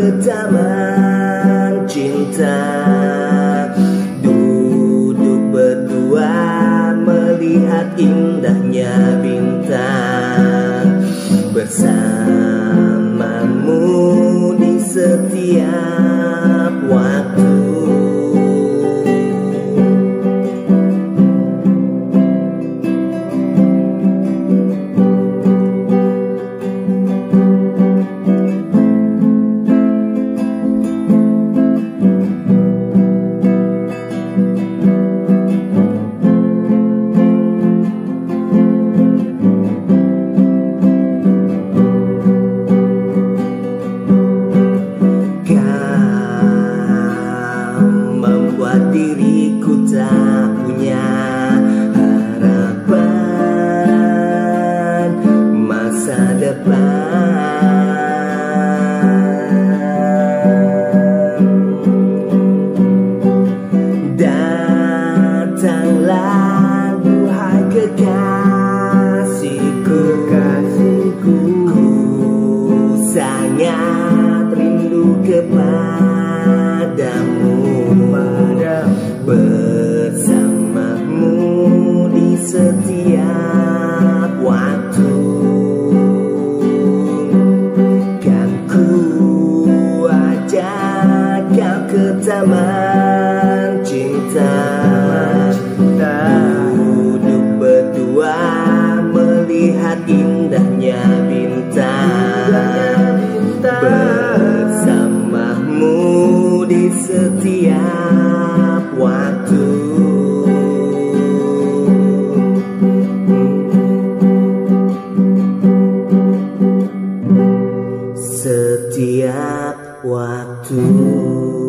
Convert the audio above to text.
ke taman cinta, duduk berdua melihat indahnya bintang, bersamamu di setiap waktu. Diriku tak punya harapan masa depan. Datanglah duhai kekasihku, ku sangat rindu kepadamu, bersamamu di setiap waktu. Kan ku ajak kau ke taman cinta, duduk berdua melihat indahnya bintang, bersamamu di setiap waktu. Setiap waktu.